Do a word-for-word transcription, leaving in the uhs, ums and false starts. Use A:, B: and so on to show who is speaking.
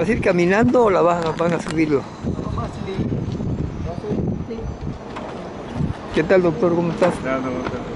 A: vas a ir caminando o la vas a, van a subirlo?
B: Vamos a subir. Vamos a subir. Sí.
A: ¿Qué tal, doctor? ¿Cómo estás?
C: Ya, no, no, no.